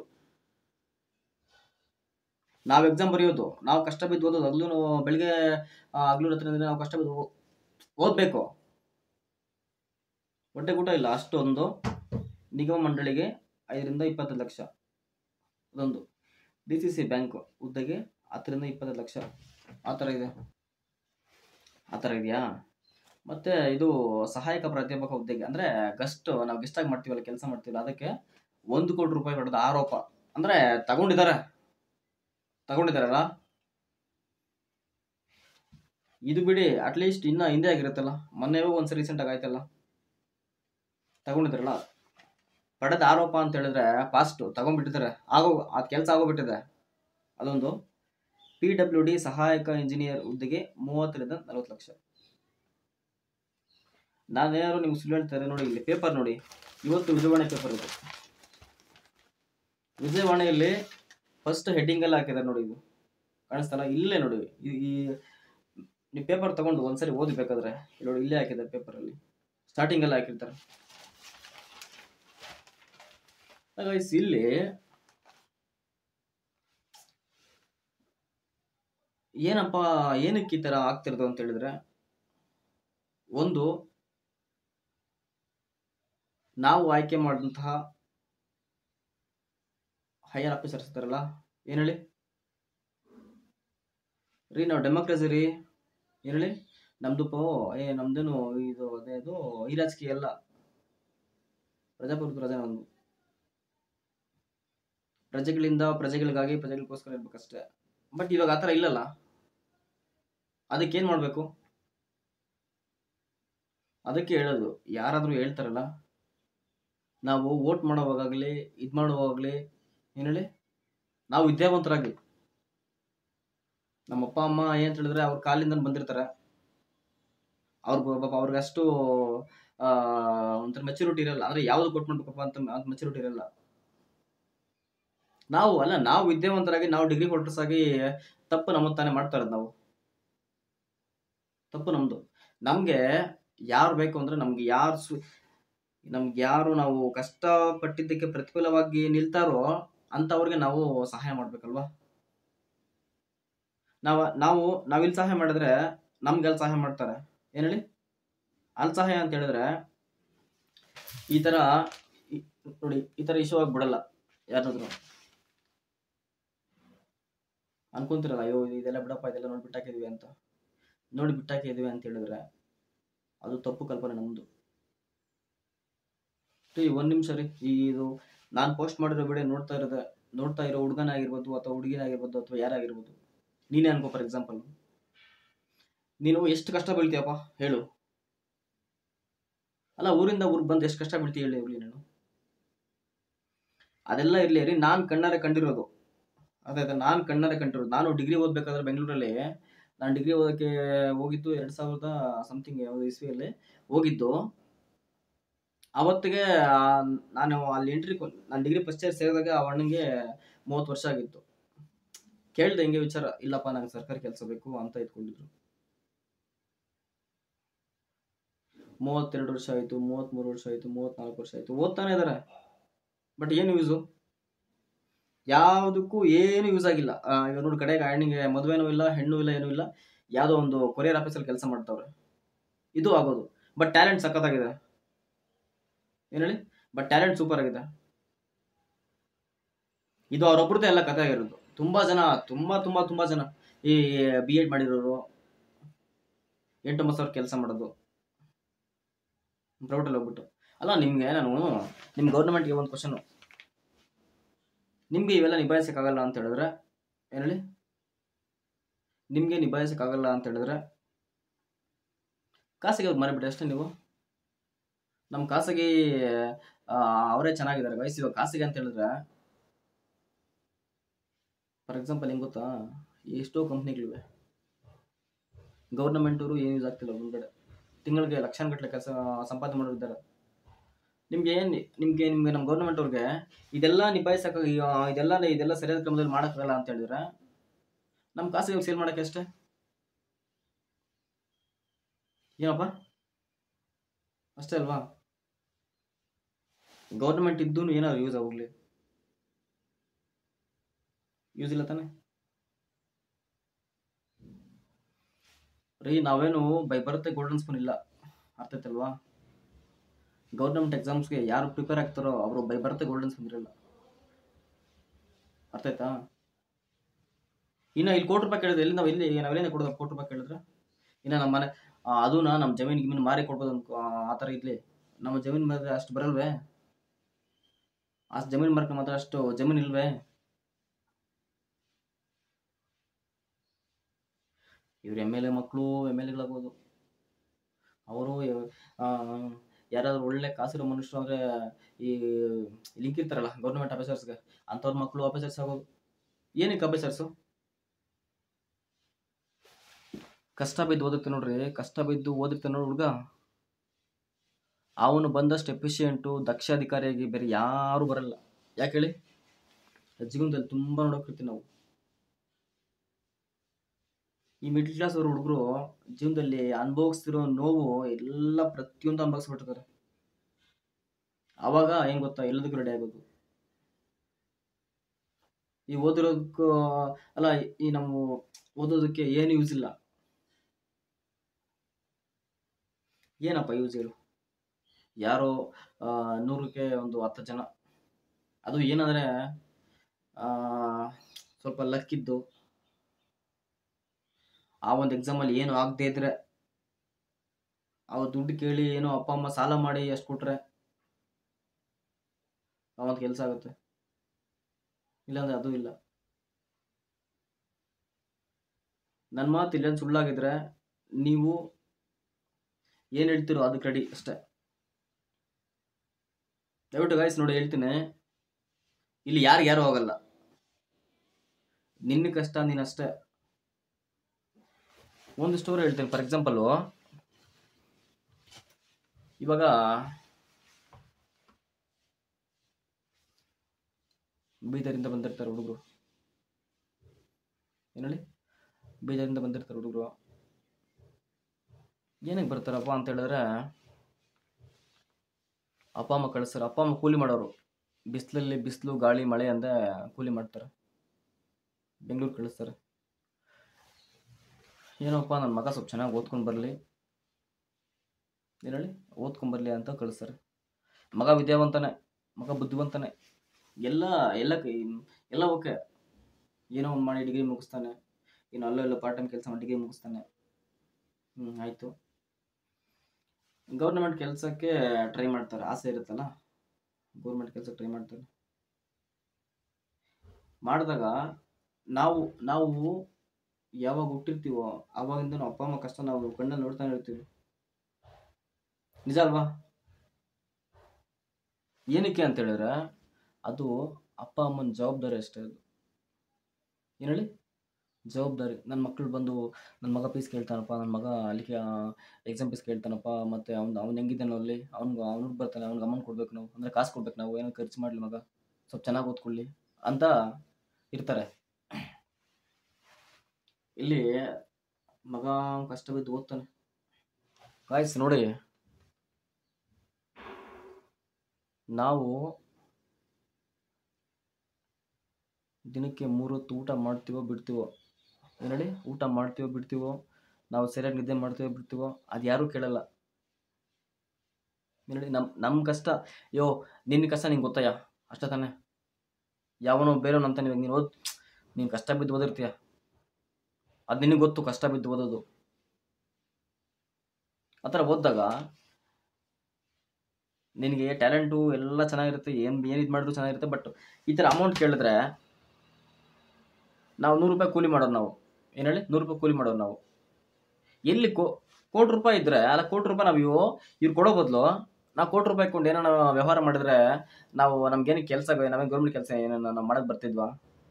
ನಾವು ಎಕ್ಸಾಮ್ ಬರೆಯೋದು, ನಾವು ಕಷ್ಟ ಬಿದ್ದು ಓದೋದು, ಅಲ್ಲೂ ಬೆಳಿಗ್ಗೆ ಹಗಲು ರಾತ್ರಿ ನಾವು ಕಷ್ಟ ಬಿದ್ದು ಓದಬೇಕು. ಹೊಟ್ಟೆಗೂಟ ಇಲ್ಲ. ಅಷ್ಟೊಂದು ನಿಗಮ ಮಂಡಳಿಗೆ 5 ರಿಂದ 20 ಲಕ್ಷ. ಅದೊಂದು DCC ಬ್ಯಾಂಕ್ ಹುದ್ದೆಗೆ 10 ರಿಂದ 20 ಲಕ್ಷ. ಆ ಥರ ಇದೆಯಾ? ಮತ್ತು ಇದು ಸಹಾಯಕ ಪ್ರಾಧ್ಯಾಪಕ ಹುದ್ದೆಗೆ, ಅಂದರೆ ನಾವು ಗೆಸ್ಟಾಗಿ ಮಾಡ್ತೀವಲ್ಲ, ಕೆಲಸ ಮಾಡ್ತೀವಲ್ಲ, ಅದಕ್ಕೆ 1 ಕೋಟಿ ರೂಪಾಯಿ ಹೊಡೆದ ಆರೋಪ. ಅಂದರೆ ತಗೊಂಡಿದ್ದಾರಲ್ಲ, ಇದು ಬಿಡಿ, ಅಟ್ಲೀಸ್ಟ್ ಇನ್ನ ಹಿಂದೆ ಆಗಿರುತ್ತಲ್ಲ, ಮೊನ್ನೆ ಒಂದ್ಸರಿ ರೀಸೆಂಟಾಗಿ ಆಯ್ತಲ್ಲ, ತಗೊಂಡಿದ್ದಾರಲ್ಲ. ಪಡೆದ ಆರೋಪ ಅಂತ ಹೇಳಿದ್ರೆ ಫಾಸ್ಟ್ ತಗೊಂಡ್ಬಿಟ್ಟಿದ್ದಾರೆ, ಅದು ಕೆಲಸ ಆಗೋಗ್ಬಿಟ್ಟಿದೆ. ಅದೊಂದು PWD ಸಹಾಯಕ ಇಂಜಿನಿಯರ್ ಹುದ್ದೆಗೆ 30 ರಿಂದ 40 ಲಕ್ಷ. ನಾನೇನಾದ್ರು ನಿಮ್ಗೆ ಸುಳ್ಳು ಹೇಳ್ತಾರೆ ನೋಡಿ, ಇಲ್ಲಿ ಪೇಪರ್ ನೋಡಿ, ಇವತ್ತು ವಿಜಯವಾಣಿ ಪೇಪರ್ ಇದು. ವಿಜಯವಾಣಿಯಲ್ಲಿ ಫಸ್ಟ್ ಹೆಡ್ಡಿಂಗ್ ಎಲ್ಲ ಹಾಕಿದ್ದಾರೆ ನೋಡಿ, ಇದು ಕಾಣಿಸ್ತಲ್ಲ, ಇಲ್ಲೇ ನೋಡಿ. ನೀವು ಪೇಪರ್ ತಗೊಂಡು ಒಂದ್ಸರಿ ಓದಬೇಕಾದ್ರೆ ನೋಡಿ, ಇಲ್ಲೇ ಹಾಕಿದ್ದಾರೆ ಪೇಪರಲ್ಲಿ, ಸ್ಟಾರ್ಟಿಂಗ್ ಎಲ್ಲ ಹಾಕಿರ್ತಾರೆ. ಇಲ್ಲಿ ಏನಕ್ಕೆ ಈ ಥರ ಆಗ್ತಿರೋದು ಅಂತ ಹೇಳಿದ್ರೆ, ಒಂದು ನಾವು ಆಯ್ಕೆ ಮಾಡಿದಂತಹ ಹೈಯರ್ ಆಫೀಸರ್ಸ್ ಇರ್ತಾರಲ್ಲ, ಏನು ಹೇಳಿ ರೀ, ನಾವು ಡೆಮೋಕ್ರಸಿ ರೀ, ಏನು ಹೇಳಿ, ನಮ್ದು ನಮ್ದೇನು ಇದು ಅದೇದು ಈ ರಾಜಕೀಯ ಎಲ್ಲ ಪ್ರಜಾಪ್ರಭುತ್ವ ರಾಜ ನಮ್ದು. ಪ್ರಜೆಗಳಿಂದ ಪ್ರಜೆಗಳಿಗಾಗಿ ಪ್ರಜೆಗಳಿಗೋಸ್ಕರ ಇರ್ಬೇಕಷ್ಟೇ. ಬಟ್ ಇವಾಗ ಆ ಥರ ಇಲ್ಲಲ್ಲ. ಅದಕ್ಕೇನು ಮಾಡಬೇಕು? ಅದಕ್ಕೆ ಹೇಳೋದು, ಯಾರಾದರೂ ಹೇಳ್ತಾರಲ್ಲ, ನಾವು ವೋಟ್ ಮಾಡೋವಾಗಲಿ ಇದು ಮಾಡುವಾಗಲಿ ಏನು ಹೇಳಿ, ನಾವು ವಿದ್ಯಾವಂತರಾಗಿ, ನಮ್ಮ ಅಪ್ಪ ಅಮ್ಮ ಏನು ಹೇಳಿದ್ರೆ ಅವ್ರ ಕಾಲಿಂದ ಬಂದಿರ್ತಾರೆ, ಅವ್ರಿಗೆ ಅಷ್ಟು ಒಂಥರ ಮೆಚುರಿಟಿ ಇರಲ್ಲ. ಅಂದರೆ ಯಾವುದು ಕೊಟ್ಟು ಮಾಡ್ಬೇಕಪ್ಪ ಅಂತ ಮೆಚುರಿಟಿ ಇರಲ್ಲ. ನಾವು ವಿದ್ಯಾವಂತರಾಗಿ, ನಾವು ಡಿಗ್ರಿ ಹೋಲ್ಡರ್ಸ್ ಆಗಿ ತಪ್ಪು ನಮ್ಮದು ತಾನೇ ಮಾಡ್ತಾ ಇರೋದು. ನಾವು ತಪ್ಪು ನಮ್ಮದು. ನಮಗೆ ಯಾರು ಬೇಕು ಅಂದರೆ ನಮ್ಗೆ ಯಾರು ನಾವು ಕಷ್ಟಪಟ್ಟಿದ್ದಕ್ಕೆ ಪ್ರತಿಫಲವಾಗಿ ನಿಲ್ತಾರೋ ಅಂಥವ್ರಿಗೆ ನಾವು ಸಹಾಯ ಮಾಡ್ಬೇಕಲ್ವಾ. ನಾವಿಲ್ಲಿ ಸಹಾಯ ಮಾಡಿದ್ರೆ ನಮ್ಗೆ ಅಲ್ಲಿ ಸಹಾಯ ಮಾಡ್ತಾರೆ. ಏನು ಹೇಳಿ, ಅಲ್ಲಿ ಸಹಾಯ ಅಂತ ಹೇಳಿದ್ರೆ ಈ ಥರ ನೋಡಿ, ಈ ಥರ ಇಶ್ಯೂ ಆಗಿ ಬಿಡಲ್ಲ. ಯಾರಾದ್ರೂ ಅನ್ಕೊಂತಿರಲ್ಲ, ಅಯ್ಯೋ ಇದೆಲ್ಲ ಬಿಡಪ್ಪ, ಇದೆಲ್ಲ ನೋಡಿ ಬಿಟ್ಟಾಕಿದ್ವಿ ಅಂತ ಹೇಳಿದ್ರೆ ಅದು ತಪ್ಪು ಕಲ್ಪನೆ ನಮ್ಮದು. ಒಂದು ನಿಮಿಷ ರೀ, ಇದು ನಾನು ಪೋಸ್ಟ್ ಮಾಡಿರೋ ವಿಡಿಯೋ ನೋಡ್ತಾ ಇರೋ ಹುಡುಗನಾಗಿರ್ಬೋದು ಅಥವಾ ಹುಡುಗಿನಾಗಿರ್ಬೋದು ಅಥವಾ ಯಾರಾಗಿರ್ಬೋದು, ನೀನೇ ಅನ್ಕೋ. ಫಾರ್ ಎಕ್ಸಾಂಪಲ್, ನೀನು ಎಷ್ಟು ಕಷ್ಟ ಬೀಳ್ತೀಯಪ್ಪ ಹೇಳು. ಅಲ್ಲ, ಊರಿಂದ ಊರಿಗೆ ಬಂದು ಎಷ್ಟು ಕಷ್ಟ ಬೀಳ್ತೀಯ ಹೇಳಿ ಇರಲಿ. ಅದೆಲ್ಲ ಇರಲಿ ರೀ, ನಾನು ಕಣ್ಣಾರೆ ಕಂಡಿರೋದು. ನಾನು ಡಿಗ್ರಿ ಓದಬೇಕಾದ್ರೆ ಬೆಂಗಳೂರಲ್ಲಿ, ನಾನು ಡಿಗ್ರಿ ಓದೋಕ್ಕೆ ಹೋಗಿದ್ದು 2000 ಸಮಥಿಂಗ್ ಇಸ್ವಿಯಲ್ಲಿ ಹೋಗಿದ್ದು. ಅವತ್ತಿಗೆ ನಾನು ಅಲ್ಲಿ ನಾನು ಡಿಗ್ರಿ ಫಸ್ಟ್ ಇಯರ್ ಸೇರಿದಾಗ ಆ ಅಣ್ಣನಿಗೆ 30 ವರ್ಷ ಆಗಿತ್ತು. ಕೇಳಿದೆ ಹಿಂಗೆ ವಿಚಾರ, ಇಲ್ಲಪ್ಪ ನಂಗೆ ಸರ್ಕಾರಿ ಕೆಲಸ ಬೇಕು ಅಂತ ಇಟ್ಕೊಂಡಿದ್ರು. 32 ವರ್ಷ ಆಯಿತು, 33 ವರ್ಷ ಆಯಿತು, 34 ವರ್ಷ ಆಯಿತು, ಓದ್ತಾನೆ ಇದ್ದಾರೆ. ಬಟ್ ಏನು ಯೂಸು? ಯಾವುದಕ್ಕೂ ಏನು ಯೂಸ್ ಆಗಿಲ್ಲ. ಇವಾಗ ನೋಡಿ, ಕಡೆಗೆ ಹೆಣ್ಣಿಗೆ ಮದುವೆನೂ ಇಲ್ಲ, ಹೆಣ್ಣು ಇಲ್ಲ, ಏನೂ ಇಲ್ಲ. ಯಾವುದೋ ಒಂದು ಕೊರಿಯರ್ ಆಫೀಸಲ್ಲಿ ಕೆಲಸ ಮಾಡ್ತಾವ್ರೆ. ಇದು ಆಗೋದು. ಬಟ್ ಟ್ಯಾಲೆಂಟ್ ಸಖತ್ತಾಗಿದೆ. ಏನು ಹೇಳಿ, ಬಟ್ ಟ್ಯಾಲೆಂಟ್ ಸೂಪರ್ ಆಗಿದೆ. ಇದು ಅವರೊಬ್ಬರದೇ ಎಲ್ಲ ಕಥೆ ಆಗಿರೋದು. ತುಂಬ ಜನ ಈ BEd ಮಾಡಿರೋರು 8-9 ಸಾವಿರ ಕೆಲಸ ಮಾಡೋದು ಪ್ರೈವೇಟಲ್ಲಿ ಹೋಗ್ಬಿಟ್ಟು. ಅಲ್ಲ, ನಿಮ್ಮ ಗೌರ್ಮೆಂಟ್ಗೆ ಒಂದು ಕ್ವಶನು, ನಿಮಗೆ ಇವೆಲ್ಲ ನಿಭಾಯಿಸೋಕ್ಕಾಗಲ್ಲ ಅಂತ ಹೇಳಿದ್ರೆ, ಏನು ಹೇಳಿ, ನಿಮಗೆ ನಿಭಾಯಿಸೋಕ್ಕಾಗಲ್ಲ ಅಂತ ಹೇಳಿದ್ರೆ ಖಾಸಗಿ ಅವ್ರು ಮನೆಬಿಟ್ಟು ಅಷ್ಟೇ. ನೀವು ನಮ್ಮ ಖಾಸಗಿ ಅವರೇ ಚೆನ್ನಾಗಿದ್ದಾರೆ ಗೈಸ್. ಇವಾಗ ಖಾಸಗಿ ಅಂತ ಹೇಳಿದ್ರೆ ಫಾರ್ ಎಕ್ಸಾಂಪಲ್ ಹೆಂಗೆ ಗೊತ್ತಾ, ಎಷ್ಟೋ ಕಂಪ್ನಿಗಳಿವೆ. ಗೌರ್ಮೆಂಟವರು ಏನು ಯೂಸ್ ಆಗ್ತಿಲ್ಲ. ಮುಂದ್ಗಡೆ ತಿಂಗಳಿಗೆ ಲಕ್ಷಾನುಗಟ್ಟಲೆ ಕೆಲಸ ಸಂಪಾದನೆ ಮಾಡೋರಿದ್ದಾರೆ. ನಿಮಗೆ ನಮ್ಮ ಗೌರ್ಮೆಂಟ್ ಅವ್ರಿಗೆ ಇದೆಲ್ಲ ನಿಭಾಯಿಸಕ್ಕೆ, ಇದೆಲ್ಲ ಸರಿಯಾದ ಕ್ರಮದಲ್ಲಿ ಮಾಡೋಕ್ಕಾಗಲ್ಲ ಅಂತ ಹೇಳಿದ್ರೆ ನಮ್ಮ ಖಾಸಗಿ ಸೇಲ್ ಮಾಡೋಕ್ಕೆ ಅಷ್ಟೇ. ಏನಪ್ಪ, ಅಷ್ಟೇ ಅಲ್ವಾ? ಗೌರ್ಮೆಂಟ್ ಇದ್ದೂ ಏನಾದ್ರು ಯೂಸ್ ಹೋಗ್ಲಿ, ಯೂಸ್ ಇಲ್ಲ ತಾನೆ ರೀ. ನಾವೇನು ಬೈ ಬರುತ್ತೆ ಗೋಲ್ಡನ್ ಸ್ಪೂನ್ ಇಲ್ಲ, ಅರ್ಥ ಆಯ್ತಲ್ವಾ? ಗೌರ್ಮೆಂಟ್ ಎಕ್ಸಾಮ್ಸ್ಗೆ ಯಾರು ಪ್ರಿಪೇರ್ ಆಗ್ತಾರೋ ಅವರು ಬೈ ಬರುತ್ತೆ ಗೋಲ್ಡನ್ ಸ್ಪೂನ್ ಇರಲ್ಲ, ಅರ್ಥ ಆಯ್ತಾ? ಇನ್ನು ಇಲ್ಲಿ ₹1 ಕೋಟಿ ಕೇಳಿದ್ರೆ ನಾವೆಲ್ಲಿಂದ ಕೊಡೋದು? ₹1 ಕೋಟಿ ಕೇಳಿದ್ರೆ ಇನ್ನು ನಮ್ಮ ಮನೆ ಅದೂನ ನಮ್ಮ ಜಮೀನು ಮಾರಿ ಕೊಡ್ಬೋದು ಆ ಥರ ಇರಲಿ. ನಮ್ಮ ಜಮೀನು ಮಾರಿದ್ರೆ ಅಷ್ಟು ಬರಲ್ವೇ? ಅಷ್ಟು ಜಮೀನು ಮಾರ್ಕೆ ಮಾತ್ರ ಅಷ್ಟು ಜಮೀನು ಇಲ್ವೇ? ಇವ್ರು MLA ಮಕ್ಕಳು MLAಗಳಾಗ್ಬೋದು. ಅವರು ಯಾರಾದರೂ ಒಳ್ಳೆ ಕಾಸಿರೋ ಮನುಷ್ಯರು ಅಂದರೆ ಈ ಲಿಂಕ್ ಇರ್ತಾರಲ್ಲ ಗೌರ್ಮೆಂಟ್ ಆಫೀಸರ್ಸ್ಗೆ, ಅಂಥವ್ರ ಮಕ್ಕಳು ಆಫೀಸರ್ಸ್ ಆಗೋದು. ಏನಕ್ಕೆ ಆಫೀಸರ್ಸು? ಕಷ್ಟ ಬಿದ್ದು ಓದುತ್ತೆ ನೋಡ್ರಿ ಹುಡುಗ, ಅವನು ಬಂದಷ್ಟು ಎಫಿಷಿಯೆಂಟು ದಕ್ಷ ಅಧಿಕಾರಿಯಾಗಿ ಬೇರೆ ಯಾರೂ ಬರಲ್ಲ. ಯಾಕೆ ಹೇಳಿ? ಜೀವನದಲ್ಲಿ ತುಂಬ ನೋಡೋಕಿರ್ತೀವಿ ನಾವು. ಈ ಮಿಡ್ಲ್ ಕ್ಲಾಸ್ ಅವ್ರ ಹುಡುಗರು ಜೀವನದಲ್ಲಿ ಅನುಭವಿಸ್ತಿರೋ ನೋವು ಎಲ್ಲ ಪ್ರತಿಯೊಂದು ಅನುಭವಿಸ್ಬಿಟ್ಟಿದ್ದಾರೆ. ಆವಾಗ ಹೆಂಗೆ ಗೊತ್ತಾ, ಎಲ್ಲದಕ್ಕೂ ರೆಡಿ ಆಗೋದು. ಈ ಓದಿರೋದಕ್ಕೂ ಅಲ್ಲ, ಈ ನಾವು ಓದೋದಕ್ಕೆ ಏನು ಯೂಸ್ ಇಲ್ಲ. ಏನಪ್ಪ ಯೂಸ್ ಹೇಳು? ಯಾರೋ 100ಕ್ಕೆ ಒಂದು 10 ಜನ. ಅದು ಏನಂದ್ರೆ ಸ್ವಲ್ಪ ಲಕ್ಕಿದ್ದು ಆ ಒಂದು ಎಕ್ಸಾಮಲ್ಲಿ ಏನು ಆಗದೆ ಇದ್ರೆ ಅವ ದುಡ್ಡು ಕೇಳಿ ಏನೋ ಅಪ್ಪ ಅಮ್ಮ ಸಾಲ ಮಾಡಿ ಅಷ್ಟು ಕೊಟ್ರೆ ಅವತ್ತು ಕೆಲಸ ಆಗುತ್ತೆ, ಇಲ್ಲಾಂದ್ರೆ ಅದು ಇಲ್ಲ. ನನ್ನ ಮಾತು ಇಲ್ಲೇನು ಸುಳ್ಳಾಗಿದ್ರೆ ನೀವು ಏನು ಹೇಳ್ತಿರೋ ಅದಕ್ಕೆ ರೆಡಿ ಅಷ್ಟೇ. ದಯವಿಟ್ಟು ಗಾಯ್ಸ್ ನೋಡಿ ಹೇಳ್ತೀನಿ, ಇಲ್ಲಿ ಯಾರು ಹೋಗಲ್ಲ. ನಿನ್ನ ಕಷ್ಟ ನೀನಷ್ಟೇ. ಒಂದು ಸ್ಟೋರಿ ಹೇಳ್ತೀನಿ. ಫಾರ್ ಎಕ್ಸಾಂಪಲು, ಇವಾಗ ಬೀದರಿಂದ ಬಂದಿರ್ತಾರೆ ಹುಡುಗರು, ಏನು ಹೇಳಿ, ಬೀದರಿಂದ ಬಂದಿರ್ತಾರೆ ಹುಡುಗರು. ಏನಕ್ಕೆ ಬರ್ತಾರಪ್ಪ ಅಂತ ಹೇಳಿದ್ರೆ, ಅಪ್ಪ ಅಮ್ಮ ಕಳಿಸ್ತಾರೆ. ಅಪ್ಪ ಅಮ್ಮ ಕೂಲಿ ಮಾಡೋರು, ಬಿಸಿಲು ಗಾಳಿ ಮಳೆ ಅಂದೆ ಕೂಲಿ ಮಾಡ್ತಾರೆ, ಬೆಂಗಳೂರು ಕಳಿಸ್ತಾರೆ. ಏನಪ್ಪ ನನ್ನ ಮಗ ಸ್ವಲ್ಪ ಚೆನ್ನಾಗಿ ಓದ್ಕೊಂಡು ಬರಲಿ, ಏನು ಹೇಳಿ, ಓದ್ಕೊಂಬರ್ಲಿ ಅಂತ ಕಳಿಸ್ತಾರೆ. ಮಗ ವಿದ್ಯಾವಂತನೇ, ಮಗ ಬುದ್ಧಿವಂತನೇ, ಎಲ್ಲ ಓಕೆ. ಏನೋ ಒಂದು ಮಾಡಿ ಡಿಗ್ರಿ ಮುಗಿಸ್ತಾನೆ, ಇನ್ನು ಅಲ್ಲೋ ಪಾರ್ಟ್ ಟೈಮ್ ಕೆಲಸ ಮಾಡಿ ಡಿಗ್ರಿ ಮುಗಿಸ್ತಾನೆ. ಆಯಿತು, ಗೌರ್ಮೆಂಟ್ ಕೆಲಸಕ್ಕೆ ಟ್ರೈ ಮಾಡ್ತಾರೆ, ಆಸೆ ಇರುತ್ತಲ್ಲ, ಗೌರ್ಮೆಂಟ್ ಕೆಲಸಕ್ಕೆ ಟ್ರೈ ಮಾಡ್ತಾರೆ. ಮಾಡಿದಾಗ ನಾವು ಯಾವಾಗ ಹುಟ್ಟಿರ್ತೀವೋ ಆವಾಗಿಂದ ಅಪ್ಪ ಅಮ್ಮ ಕಷ್ಟ ನಾವು ಕಣ್ಣಲ್ಲಿ ನೋಡ್ತಾನೆ ಇರ್ತೀವಿ, ನಿಜ ಅಲ್ವಾ? ಏನಕ್ಕೆ ಅಂತ ಹೇಳಿದ್ರೆ ಅದು ಅಪ್ಪ ಅಮ್ಮನ ಜವಾಬ್ದಾರಿ ಅಷ್ಟೇ. ಅದು ಏನು ಹೇಳಿ, ಜವಾಬ್ದಾರಿ. ನನ್ನ ಮಕ್ಕಳು ಬಂದು ನನ್ನ ಮಗ ಫೀಸ್ ಕೇಳ್ತಾನಪ್ಪ, ನನ್ನ ಮಗ ಅಲ್ಲಿಗೆ ಎಕ್ಸಾಮ್ ಫೀಸ್ ಕೇಳ್ತಾನಪ್ಪ, ಮತ್ತು ಅವ್ನು ಹೆಂಗಿದ್ದಾನೋ ಅಲ್ಲಿ ಅವ್ನಿಗೆ ಬರ್ತಾನೆ, ಅವ್ನಿಗೆ ಅಮೌಂಟ್ ಕೊಡ್ಬೇಕು ನಾವು, ಅಂದರೆ ಕಾಸು ಕೊಡ್ಬೇಕು ನಾವು, ಏನೋ ಖರ್ಚು ಮಾಡಲಿ ಮಗ, ಸ್ವಲ್ಪ ಚೆನ್ನಾಗಿ ಓದ್ಕೊಳ್ಳಿ ಅಂತ ಇರ್ತಾರೆ. ಇಲ್ಲಿ ಮಗ ಕಷ್ಟ ಬಿದ್ದು ಓದ್ತಾನೆ. ಗಾಯ್ಸ್ ನೋಡಿ, ನಾವು ದಿನಕ್ಕೆ 3 ಹೊತ್ತು ಊಟ ಮಾಡ್ತೀವೋ ಬಿಡ್ತೀವೋ, ಏನು ಹೇಳಿ, ಊಟ ಮಾಡ್ತೀವೋ ಬಿಡ್ತೀವೋ, ನಾವು ಸರಿಯಾಗಿ ನಿದ್ದೆ ಮಾಡ್ತೀವೋ ಬಿಡ್ತೀವೋ, ಅದು ಯಾರೂ ಕೇಳಲ್ಲ. ಏನು ಹೇಳಿ, ನಮ್ಮ ಕಷ್ಟ, ನಿನ್ನ ಕಷ್ಟ ನಿಂಗೆ ಗೊತ್ತಾಯ ಅಷ್ಟೇ ತಾನೆ. ಯಾವನೋ ಬೇರೆಯವನು ಅಂತ ನೀನು ಕಷ್ಟ ಬಿದ್ದು ಓದಿರ್ತೀಯ, ಅದು ನಿನಗೆ ಗೊತ್ತು, ಕಷ್ಟ ಬಿದ್ದು ಓದೋದು. ಆ ಥರ ಓದಿದಾಗ ನಿನಗೆ ಟ್ಯಾಲೆಂಟು ಎಲ್ಲ ಚೆನ್ನಾಗಿರುತ್ತೆ, ಏನು ಇದು ಮಾಡಿದ್ರು ಚೆನ್ನಾಗಿರುತ್ತೆ. ಬಟ್ ಈ ಥರ ಅಮೌಂಟ್ ಕೇಳಿದ್ರೆ ನಾವು 100 ರೂಪಾಯಿ ಕೂಲಿ ಮಾಡೋರು ನಾವು, ಏನು ಹೇಳಿ, 100 ರೂಪಾಯಿ ಕೂಲಿ ಮಾಡೋರು ನಾವು. ಎಲ್ಲಿ ಕೋಟಿ ರೂಪಾಯಿ ಇದ್ದರೆ, ಅಲ್ಲ ಕೋಟಿ ರೂಪಾಯಿ ನಾವು ಇವ್ರು ಕೊಡೋ ಬದಲು ನಾವು ಕೋಟಿ ರೂಪಾಯಿ ಕೊಂಡು ಏನೋ ನಾವು ವ್ಯವಹಾರ ಮಾಡಿದ್ರೆ ನಮ್ಗೇನು ಕೆಲಸ, ನಮಗೆ ಗೌರ್ಮೆಂಟ್ ಕೆಲಸ ಏನೋ ನಾವು ಮಾಡೋಕ್ಕೆ ಬರ್ತಿದ್ವಾ?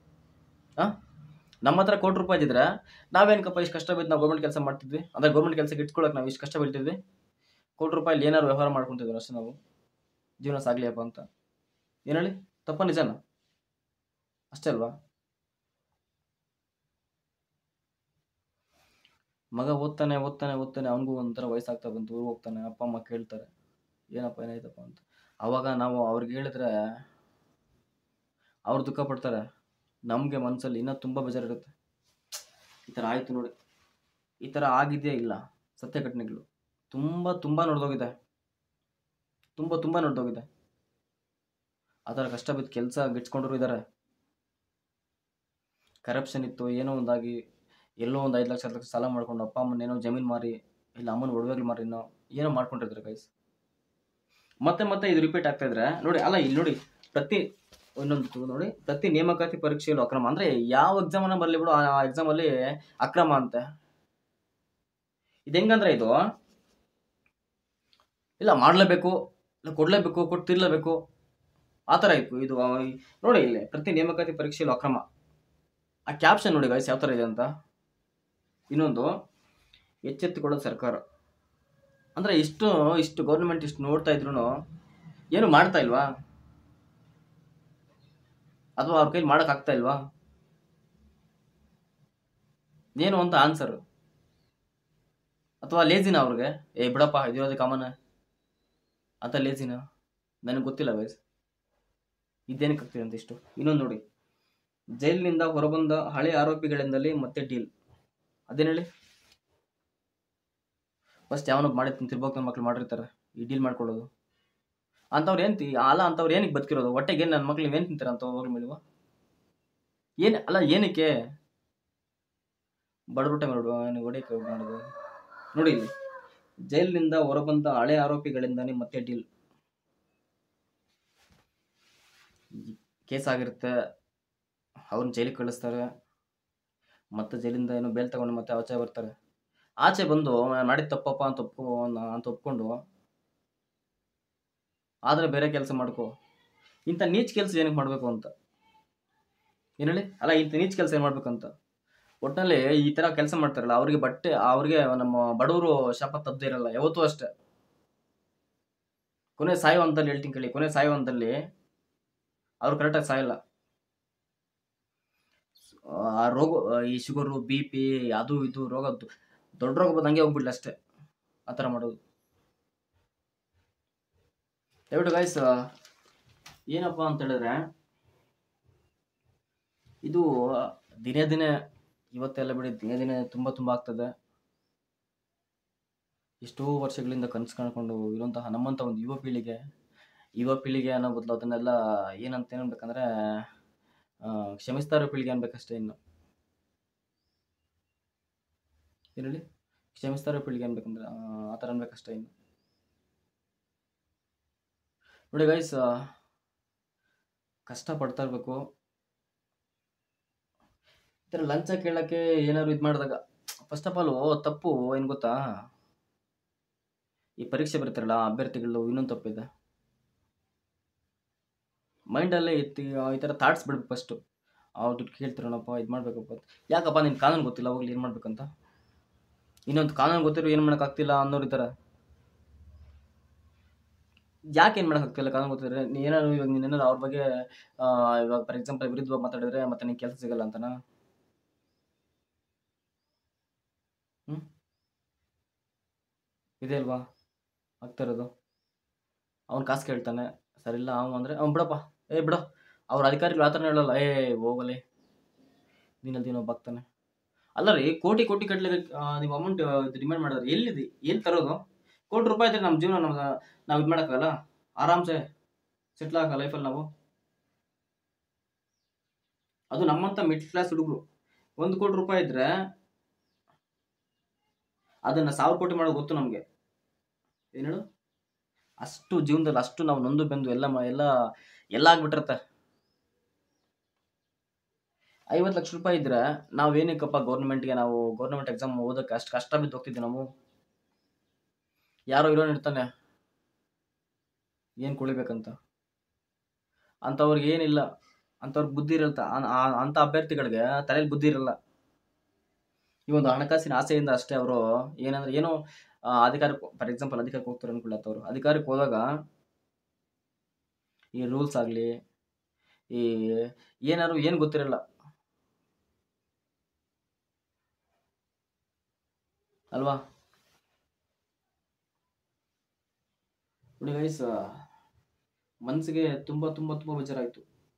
ನಮ್ಮ ಹತ್ರ ಕೋಟಿ ರೂಪಾಯಿ ಇದ್ದಿದ್ರೆ ನಾವೇನಕ್ಕಪ್ಪ ಇಷ್ಟು ಕಷ್ಟ ಬಿದ್ದು ನಾವು ಗೌರ್ಮೆಂಟ್ ಕೆಲಸ ಮಾಡ್ತಿದ್ವಿ, ಅಂದರೆ ಗೌರ್ಮೆಂಟ್ ಕೆಲಸಕ್ಕೆ ಇಟ್ಕೊಳ್ಳೋಕೆ ನಾವು ಇಷ್ಟು ಕಷ್ಟ ಬೀಳ್ತಿದ್ವಿ. ಕೋಟಿ ರೂಪಾಯಿ ಏನಾದ್ರು ವ್ಯವಹಾರ ಮಾಡ್ಕೊತಿದ್ವಿ ಅಷ್ಟೇ, ನಾವು ಜೀವನ ಸಾಗ್ಲಿಯಪ್ಪ ಅಂತ. ಏನು ಹೇಳಿ, ತಪ್ಪ ನಿಜನ? ಅಷ್ಟೇ ಅಲ್ವಾ? ಮಗ ಓದ್ತಾನೆ, ಅವನಿಗೂ ಒಂಥರ ವಯಸ್ಸಾಗ್ತಾ ಬಂತು, ಊರಿಗೆ ಹೋಗ್ತಾನೆ, ಅಪ್ಪ ಅಮ್ಮ ಕೇಳ್ತಾರೆ, ಏನಪ್ಪ ಏನಾಯ್ತಪ್ಪ ಅಂತ. ಆವಾಗ ನಾವು ಅವ್ರಿಗೆ ಹೇಳಿದ್ರೆ ಅವ್ರು ದುಃಖ ಪಡ್ತಾರೆ, ನಮಗೆ ಮನಸ್ಸಲ್ಲಿ ಇನ್ನೂ ತುಂಬ ಬೇಜಾರಿರುತ್ತೆ. ಈ ಥರ ಆಯಿತು ನೋಡಿ, ಈ ಥರ ಆಗಿದೆಯೇ ಇಲ್ಲ, ಸತ್ಯ ಘಟನೆಗಳು ತುಂಬ ನಡೆದೋಗಿದೆ, ತುಂಬ ನಡೆದೋಗಿದೆ. ಆ ಥರ ಕಷ್ಟ ಬಿದ್ದು ಕೆಲಸ ಗಿಟ್ಸ್ಕೊಂಡ್ರು ಇದ್ದಾರೆ. ಕರಪ್ಷನ್ ಇತ್ತು, ಏನೋ ಒಂದಾಗಿ ಎಲ್ಲೋ ಒಂದು 5 ಲಕ್ಷ 10 ಲಕ್ಷ ಸಾಲ ಮಾಡ್ಕೊಂಡು ಅಪ್ಪ ಅಮ್ಮನ ಏನೋ ಜಮೀನು ಮಾರಿ, ಇಲ್ಲ ಅಮ್ಮನ ಒಡವೆಗಳು ಮಾರಿ ಏನೋ ಮಾಡ್ಕೊಂಡಿರ್ತಾರೆ ಗೈಸ್. ಮತ್ತೆ ಇದು ರಿಪೀಟ್ ಆಗ್ತಾ ಇದ್ರೆ ನೋಡಿ, ಅಲ್ಲ ಇಲ್ಲಿ ನೋಡಿ, ಪ್ರತಿ ನೇಮಕಾತಿ ಪರೀಕ್ಷೆಯಲ್ಲೂ ಅಕ್ರಮ. ಅಂದರೆ ಯಾವ ಎಕ್ಸಾಮನ್ನ ಬರಲಿ ಬಿಡು, ಆ ಎಕ್ಸಾಮಲ್ಲಿ ಅಕ್ರಮ ಅಂತೆ. ಇದು ಹೆಂಗಂದ್ರೆ ಇದು ಇಲ್ಲ ಮಾಡಲೇಬೇಕು, ಇಲ್ಲ ಕೊಡಲೇಬೇಕು, ಕೊಡ್ತಿರ್ಲೇಬೇಕು, ಆ ಥರ ಇತ್ತು ಇದು. ನೋಡಿ ಇಲ್ಲಿ ಪ್ರತಿ ನೇಮಕಾತಿ ಪರೀಕ್ಷೆಯಲ್ಲೂ ಅಕ್ರಮ. ಆ ಕ್ಯಾಪ್ಷನ್ ನೋಡಿ ಗೈಸ್ ಯಾವ ಥರ ಇದೆ ಅಂತ. ಇನ್ನೊಂದು, ಎಚ್ಚೆತ್ತುಕೊಳ್ಳೋದು ಸರ್ಕಾರ. ಅಂದರೆ ಇಷ್ಟು ಗೌರ್ಮೆಂಟ್ ಇಷ್ಟು ನೋಡ್ತಾ ಇದ್ರು ಏನು ಮಾಡ್ತಾ ಇಲ್ವಾ? ಅಥವಾ ಅವ್ರ ಕೈಲಿ ಮಾಡೋಕ್ಕಾಗ್ತಾ ಇಲ್ವಾ ಏನು ಅಂತ ಆನ್ಸರು? ಅಥವಾ ಲೇಜಿನ ಅವ್ರಿಗೆ, ಬಿಡಪ್ಪ ಇದಿರೋದು ಕಾಮನ್ ಅಂತ ಲೇಜಿನ? ನನಗೆ ಗೊತ್ತಿಲ್ಲ ಗೈಸ್, ಇದೇನಕ್ಕೆ ಆಗ್ತಿದೆ ಅಂತ ಇಷ್ಟು. ಇನ್ನೊಂದು ನೋಡಿ, ಜೈಲಿನಿಂದ ಹೊರಬಂದ ಹಳೆ ಆರೋಪಿಗಳಿಂದಲೇ ಮತ್ತೆ ಡೀಲ್. ಅದೇನು ಹೇಳಿ, ಫಸ್ಟ್ ಯಾವನೊಬ್ಬ ಮಾಡಿ ತಿರ್ಬೋಕ್ ನನ್ನ ಮಕ್ಳು ಮಾಡಿರ್ತಾರೆ ಈ ಡೀಲ್ ಮಾಡ್ಕೊಳ್ಳೋದು. ಅಂಥವ್ರು ಅಲ್ಲ ಅಂಥವ್ರು ಏನಕ್ಕೆ ಬದುಕಿರೋದು? ಹೊಟ್ಟೆಗೆ ಏನು ನನ್ನ ಮಕ್ಳು ಏನು ತಿಂತಾರೆ ಅಂತ ಹೋಗ್ಲಿ ಮೇಲುವ? ಏನು ಅಲ್ಲ ಏನಕ್ಕೆ ಬಡವ್ರ ಊಟ ಹೊಡಿಯಕ್ಕೆ ಮಾಡೋದು? ನೋಡಿ ಇಲ್ಲಿ ಜೈಲಿನಿಂದ ಹೊರಬಂದ ಹಳೆ ಆರೋಪಿಗಳಿಂದಾನೇ ಮತ್ತೆ ಡೀಲ್. ಕೇಸ್ ಆಗಿರುತ್ತೆ, ಅವ್ರನ್ನ ಜೈಲಿಗೆ ಕಳಿಸ್ತಾರೆ, ಮತ್ತೆ ಜೈಲಿಂದ ಏನೋ ಬೇಲ್ ತಗೊಂಡು ಮತ್ತೆ ಆಚೆ ಬರ್ತಾರೆ. ಆಚೆ ಬಂದು ಮಾಡಿದ ತಪ್ಪಪ್ಪ ಅಂತ ಒಪ್ಕೊಂಡು ಆದರೆ ಬೇರೆ ಕೆಲಸ ಮಾಡ್ಕೋ. ಇಂಥ ನೀಚ್ ಕೆಲಸ ಏನಕ್ಕೆ ಮಾಡಬೇಕು ಅಂತ ಏನು ಹೇಳಿ? ಅಲ್ಲ ಇಂಥ ನೀಚ್ ಕೆಲಸ ಏನು ಮಾಡ್ಬೇಕಂತ? ಒಟ್ಟಿನಲ್ಲಿ ಈ ಥರ ಕೆಲಸ ಮಾಡ್ತಾರಲ್ಲ ಅವ್ರಿಗೆ ನಮ್ಮ ಬಡವರು ಶಾಪ ತಪ್ಪದೇ ಇರಲ್ಲ ಯಾವತ್ತೂ ಅಷ್ಟೇ. ಕೊನೆ ಸಾಯೋ ಹಂತದಲ್ಲಿ ಹೇಳ್ತೀನಿ ಕೇಳಿ, ಕೊನೆ ಸಾಯೋ ಹಂತದಲ್ಲಿ ಅವ್ರು ಕರೆಕ್ಟಾಗಿ ಸಾಯಲ್ಲ. ಆ ರೋಗ, ಈ ಶುಗರು, BP, ಅದು ಇದು ರೋಗ, ದೊಡ್ಡ ರೋಗ ಬಂದು ಹಂಗೆ ಹೋಗ್ಬಿಡ್ಲಿ ಅಷ್ಟೇ, ಆ ಥರ ಮಾಡೋದು. ದಯವಿಟ್ಟು ಗೈಸ್ ಏನಪ್ಪ ಅಂತ ಹೇಳಿದ್ರೆ, ಇದು ದಿನೇ ದಿನೇ ಇವತ್ತೆಲ್ಲ ಬಿಡಿ, ದಿನೇ ದಿನೇ ತುಂಬ ಆಗ್ತದೆ. ಎಷ್ಟೋ ವರ್ಷಗಳಿಂದ ಕನಸು ಕಾಣ್ಕೊಂಡು ಇರುವಂತಹ ನಮ್ಮಂಥ ಒಂದು ಯುವ ಪೀಳಿಗೆ ಅನ್ನೋ ಬದಲು ಅದನ್ನೆಲ್ಲ ಏನಂತ ಏನ್ಬೇಕಂದ್ರೆ ಕ್ಷಮಿಸ್ತಾ ಇರೋ ಪೀಳಿಗೆ ಅನ್ಬೇಕಷ್ಟೇ. ಇನ್ನು ಏನು ಹೇಳಿ? ಕ್ಷಮಿಸ್ತಾ ಇರೋ ಪೀಳಿಗೆ ಅನ್ಬೇಕಂದ್ರೆ ಆ ಥರ ಅನ್ಬೇಕಷ್ಟೇ. ಇನ್ನು ನೋಡಿ ಗೈಸ್, ಕಷ್ಟ ಪಡ್ತಾ ಇರಬೇಕು. ಈ ಥರ ಲಂಚ ಕೇಳೋಕ್ಕೆ ಏನಾದ್ರು ಇದು ಮಾಡಿದಾಗ ಫಸ್ಟ್ ಆಫ್ ಆಲ್ ತಪ್ಪು ಏನು ಗೊತ್ತಾ? ಈ ಪರೀಕ್ಷೆ ಬರ್ತಾರಲ್ಲ ಅಭ್ಯರ್ಥಿಗಳು, ಇನ್ನೊಂದು ತಪ್ಪಿದೆ. ಮೈಂಡಲ್ಲೇ ಈ ಥರ ಥಾಟ್ಸ್ ಬಿಡ್ಬೇಕು ಫಸ್ಟು. ಅವ್ರು ದುಡ್ಡು ಕೇಳ್ತಿರೋಣಪ್ಪ, ಇದು ಮಾಡಬೇಕಪ್ಪ, ಯಾಕಪ್ಪ ನಿನ್ನ ಕಾನೂನು ಗೊತ್ತಿಲ್ಲ, ಹೋಗ್ಲಿ ಏನು ಮಾಡ್ಬೇಕಂತ. ಇನ್ನೊಂದು ಕಾನೂನು ಗೊತ್ತಿರೋ ಏನು ಮಾಡೋಕ್ಕಾಗ್ತಿಲ್ಲ ಅನ್ನೋರು ಇದ್ದಾರೆ. ಯಾಕೆ ಏನು ಮಾಡೋಕ್ಕಾಗ್ತಿಲ್ಲ ಕಾನೂನು ಗೊತ್ತಿದ್ರೆ? ಏನಾದ್ರು ಇವಾಗ ನೀನೇನಾದ್ರು ಅವ್ರ ಬಗ್ಗೆ ಇವಾಗ ಫಾರ್ ಎಕ್ಸಾಂಪಲ್ ವಿರುದ್ಧವಾಗಿ ಮಾತಾಡಿದ್ರೆ ಮತ್ತೆ ನಿಂಗೆ ಕೆಲಸ ಸಿಗಲ್ಲ ಅಂತನಾ? ಇದೆ ಅಲ್ವಾ ಆಗ್ತಾ ಇರೋದು? ಅವ್ನು ಕಾಸು ಕೇಳ್ತಾನೆ, ಸರಿಲ್ಲ ಅವನು ಅಂದರೆ ಅವ್ನು ಬಿಡಪ್ಪ, ಬಿಡೋ. ಅವ್ರ ಅಧಿಕಾರಿಗಳು ಆ ಥರ ಹೇಳಲ್ಲ, ಹೋಗಲಿ ನೀನಲ್ಲಿ ಇನ್ನೊಬ್ಬ ಆಗ್ತಾನೆ. ಅಲ್ಲ ರೀ, ಕೋಟಿ ಕಟ್ಟಲೆ ನೀವು ಅಮೌಂಟ್ ಡಿಮ್ಯಾಂಡ್ ಮಾಡಿದ್ರೆ ಎಲ್ಲಿದೆ? ಎಲ್ಲಿ ತರೋದು? ₹1,00,00,000 ಇದ್ರೆ ನಮ್ಮ ಜೀವನ ನಾವು ಇದು ಮಾಡೋಕ್ಕಲ್ಲ, ಆರಾಮ್ಸೆ ಸೆಟ್ಲ್ ಆಗೋ ಲೈಫಲ್ಲಿ ನಾವು. ಅದು ನಮ್ಮಂಥ ಮಿಡ್ಲ್ ಕ್ಲಾಸ್ ಹುಡುಗರು ₹1,00,00,000 ಇದ್ರೆ ಅದನ್ನು 1,000 ಕೋಟಿ ಮಾಡೋದು ಗೊತ್ತು ನಮಗೆ. ಏನು ಹೇಳು? ಅಷ್ಟು ಜೀವನದಲ್ಲಿ ಅಷ್ಟು ನಾವು ನೊಂದು ಬೆಂದು ಎಲ್ಲ ಆಗ್ಬಿಟ್ಟಿರುತ್ತೆ. ₹50,00,000 ಇದ್ರೆ ನಾವೇನಕ್ಕಪ್ಪ ಗೌರ್ಮೆಂಟ್ ಎಕ್ಸಾಮ್ ಓದೋಕ್ಕೆ ಅಷ್ಟು ಕಷ್ಟ ಬಿದ್ದು ಹೋಗ್ತಿದ್ವಿ ನಾವು. ಯಾರೋ ಇರೋನು ಇರ್ತಾನೆ ಏನು ಕುಳಿಬೇಕಂತ, ಅಂಥವ್ರಿಗೆ ಏನಿಲ್ಲ, ಅಂಥವ್ರಿಗೆ ಬುದ್ಧಿ ಇರಲ್ಲ. ಅಂಥ ಅಭ್ಯರ್ಥಿಗಳಿಗೆ ತಲೆಯಲ್ಲಿ ಬುದ್ಧಿ ಇರಲ್ಲ. ಈ ಒಂದು ಹಣಕಾಸಿನ ಆಸೆಯಿಂದ ಅಷ್ಟೇ ಅವರು ಏನೋ ಫಾರ್ ಎಕ್ಸಾಂಪಲ್ ಅಧಿಕಾರಕ್ಕೆ ಹೋಗ್ತಾರೆ ಅನ್ಕೊಳ್ಳತ್ತವ್ರು. ಅಧಿಕಾರಕ್ಕೆ ಹೋದಾಗ ಈ ರೂಲ್ಸ್ ಆಗಲಿ ಈ ಏನಾದ್ರು ಏನು ಗೊತ್ತಿರಲ್ಲ ಅಲ್ವಾ? ನೋಡಿ ಗೈಸ್, ಮನಸ್ಸಿಗೆ ತುಂಬ ಬೇಜಾರಾಯಿತು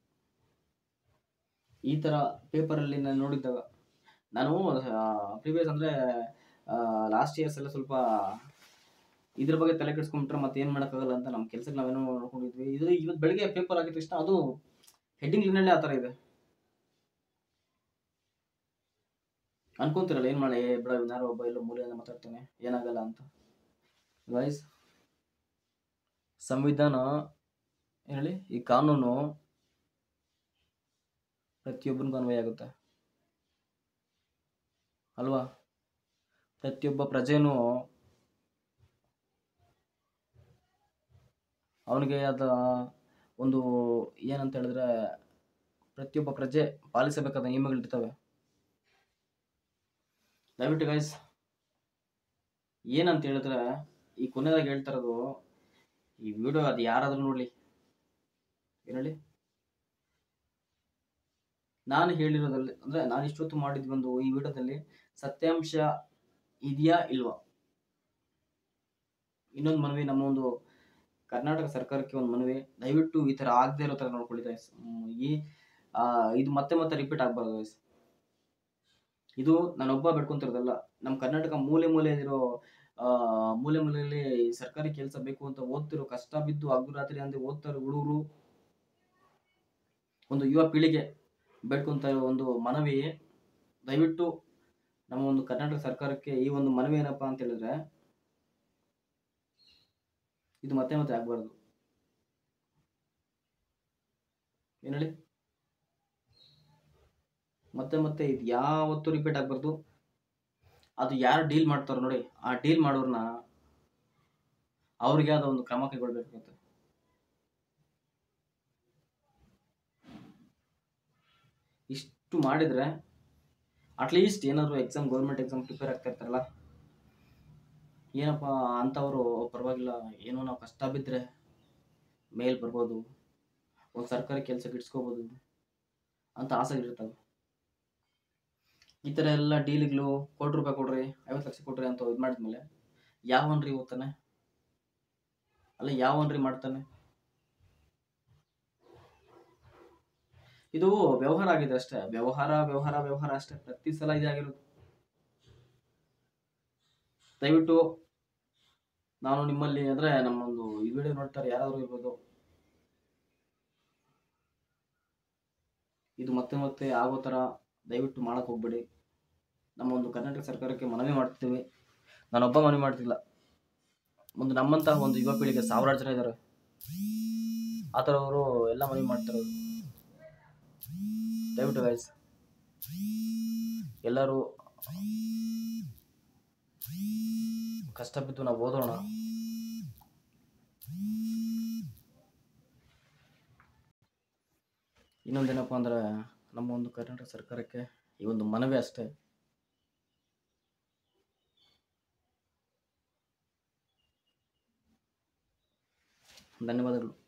ಈ ಥರ ಪೇಪರಲ್ಲಿ ನಾನು ನೋಡಿದ್ದಾಗ. ನಾನು ಪ್ರೀವಿಯಸ್ ಅಂದರೆ ಲಾಸ್ಟ್ ಇಯರ್ಸ್ ಎಲ್ಲ ಸ್ವಲ್ಪ ಇದ್ರ ಬಗ್ಗೆ ತಲೆ ಕೆಡಿಸ್ಕೊಂಡ್ಬಿಟ್ರೆ ಮತ್ತೆ ಏನು ಮಾಡೋಕ್ಕಾಗಲ್ಲ ಅಂತ ನಮ್ಮ ಕೆಲಸಕ್ಕೆ ನಾವೇನೋ ನೋಡ್ಕೊಂಡಿದ್ವಿ. ಇವತ್ತು ಬೆಳಗ್ಗೆ ಪೇಪರ್ ಆಗಿದ ತಕ್ಷಣ ಅದು ಹೆಡ್ಡಿಂಗ್ ಲೈನಲ್ಲೇ ಆ ಥರ ಇದೆ. ಅನ್ಕೊಂತಿರಲ್ಲ ಏನು ಮಾಡಿ ಬಿಡ, ಯಾರೋ ಒಬ್ಬ ಎಲ್ಲೋ ಮೂಲೆಯಿಂದ ಮಾತಾಡ್ತಾನೆ, ಏನಾಗಲ್ಲ ಅಂತ. ಗೈಸ್, ಸಂವಿಧಾನ ಹೇಳಿ, ಈ ಕಾನೂನು ಪ್ರತಿಯೊಬ್ಬನಿಗೂ ಅನ್ವಯ ಆಗುತ್ತೆ ಅಲ್ವಾ? ಪ್ರತಿಯೊಬ್ಬ ಪ್ರಜೆನೂ ಅವನಿಗೆ ಅದ ಒಂದು ಏನಂತ ಹೇಳಿದ್ರೆ, ಪ್ರತಿಯೊಬ್ಬ ಪ್ರಜೆ ಪಾಲಿಸಬೇಕಾದ ನಿಯಮಗಳಿರ್ತವೆ. ದಯವಿಟ್ಟು ಗೈಸ್, ಏನಂತ ಹೇಳಿದ್ರೆ, ಈ ಕೊನೆಯದಾಗಿ ಹೇಳ್ತಾ ಇರೋದು, ಈ ವಿಡಿಯೋ ಅದು ಯಾರಾದ್ರೂ ನೋಡ್ಲಿ, ಏನು ಹೇಳಿ, ನಾನು ಹೇಳಿರೋದ್ರಲ್ಲಿ ಅಂದರೆ ನಾನು ಇಷ್ಟೊತ್ತು ಮಾಡಿದ ಒಂದು ಈ ವಿಡಿಯೋದಲ್ಲಿ ಸತ್ಯಾಂಶ ಇದೆಯಾ ಇಲ್ವಾ? ಇನ್ನೊಂದು ಮನವಿ, ನಮ್ಮ ಒಂದು ಕರ್ನಾಟಕ ಸರ್ಕಾರಕ್ಕೆ ಒಂದು ಮನವಿ, ದಯವಿಟ್ಟು ಈ ಥರ ಆಗದೆ ಇರೋ ಥರ ನೋಡ್ಕೊಳ್ಳಿ ಗೈಸ್. ಇದು ಮತ್ತೆ ರಿಪೀಟ್ ಆಗಬಾರ್ದು ಗೈಸ್. ಇದು ನಾನೊಬ್ಬ ಬೆಡ್ಕೊಂತಿರೋದಲ್ಲ, ನಮ್ಮ ಕರ್ನಾಟಕ ಮೂಲೆಯಲ್ಲಿರೋ ಮೂಲೆ ಮೂಲೆಯಲ್ಲಿ ಸರ್ಕಾರಿ ಕೆಲಸ ಬೇಕು ಅಂತ ಓದ್ತಿರೋ, ಕಷ್ಟ ಬಿದ್ದು ಹಗಲು ರಾತ್ರಿ ಅಂದೆ ಓದ್ತಾ ಇರೋ ಹುಡುಗರು, ಒಂದು ಯುವ ಪೀಳಿಗೆ ಬೇಡ್ಕೊಂತ ಇರೋ ಒಂದು ಮನವಿ, ದಯವಿಟ್ಟು ನಮ್ಮ ಒಂದು ಕರ್ನಾಟಕ ಸರ್ಕಾರಕ್ಕೆ ಈ ಒಂದು ಮನವಿ ಏನಪ್ಪಾ ಅಂತ ಹೇಳಿದ್ರೆ, ಇದು ಮತ್ತೆ ಮತ್ತೆ ಆಗ್ಬಾರ್ದು. ಏನ್ ಹೇಳಿ, ಮತ್ತೆ ಮತ್ತೆ ಇದು ಯಾವತ್ತೂ ರಿಪೀಟ್ ಆಗ್ಬಾರ್ದು. ಅದು ಯಾರು ಡೀಲ್ ಮಾಡ್ತಾರೋ ನೋಡಿ, ಆ ಡೀಲ್ ಮಾಡೋರ್ನ ಅವ್ರಿಗೆ ಆದ ಒಂದು ಕ್ರಮ ಕೈಗೊಳ್ಬೇಕಾಗುತ್ತೆ. ಇಷ್ಟು ಮಾಡಿದ್ರೆ ಅಟ್ಲೀಸ್ಟ್ ಏನಾದ್ರು ಎಕ್ಸಾಮ್, ಗೌರ್ಮೆಂಟ್ ಎಕ್ಸಾಮ್ ಪ್ರಿಪೇರ್ ಆಗ್ತಾ ಇರ್ತಾರಲ್ಲ, ಏನಪ್ಪ ಅಂಥವ್ರು ಪರವಾಗಿಲ್ಲ, ಏನೋ ನಾವು ಕಷ್ಟ ಬಿದ್ದರೆ ಮೇಲ್ ಬರ್ಬೋದು, ಒಂದು ಸರ್ಕಾರಿ ಕೆಲಸ ಗಿಟ್ಸ್ಕೋಬೋದು ಅಂತ ಆಸೆ ಇರ್ತವೆ. ಈ ಥರ ಎಲ್ಲ ಡೀಲ್ಗಳು, ₹1 ಕೊಡ್ರಿ, 50 ಲಕ್ಷ ಕೊಡ್ರಿ ಅಂತ ಇದು ಮಾಡಿದ್ಮೇಲೆ ಯಾವನ್ರಿ ಓದ್ತಾನೆ? ಅಲ್ಲ, ಯಾವನ್ರಿ ಮಾಡ್ತಾನೆ? ಇದು ವ್ಯವಹಾರ ಆಗಿದೆ ಅಷ್ಟೇ, ವ್ಯವಹಾರ ವ್ಯವಹಾರ ವ್ಯವಹಾರ ಅಷ್ಟೇ. ಪ್ರತಿ ಸಲ ಇದೇ ಆಗಿರೋದು. ದಯವಿಟ್ಟು ನಾನು ನಿಮ್ಮಲ್ಲಿ ಅಂದ್ರೆ ನಮ್ಮೊಂದು ಈ ವಿಡಿಯೋ ನೋಡ್ತಾರೆ ಯಾರಾದರೂ ಇರ್ಬೋದು, ಇದು ಮತ್ತೆ ಮತ್ತೆ ಆಗೋ ಥರ ದಯವಿಟ್ಟು ಮಾಡಕ್ ಹೋಗ್ಬೇಡಿ. ನಮ್ಮ ಒಂದು ಕರ್ನಾಟಕ ಸರ್ಕಾರಕ್ಕೆ ಮನವಿ ಮಾಡ್ತೀವಿ. ನಾನೊಬ್ಬ ಮನವಿ ಮಾಡ್ತಿಲ್ಲ, ಒಂದು ನಮ್ಮಂತಹ ಒಂದು ಯುವ ಪೀಳಿಗೆ ಸಾವಿರಾರು ಜನ ಇದ್ದಾರೆ, ಆ ಥರವರು ಎಲ್ಲ ಮನವಿ ಮಾಡ್ತಿರೋದು. ದಯವಿಟ್ಟು ಗೈಸ್, ಎಲ್ಲರೂ ಕಷ್ಟ ಬಿದ್ದು ನಾವು ಓದೋಣ. ಇನ್ನೊಂದೇನಪ್ಪ ಅಂದ್ರೆ, ನಮ್ಮ ಒಂದು ಕರ್ನಾಟಕ ಸರ್ಕಾರಕ್ಕೆ ಈ ಒಂದು ಮನವಿ ಅಷ್ಟೇ. ಧನ್ಯವಾದಗಳು.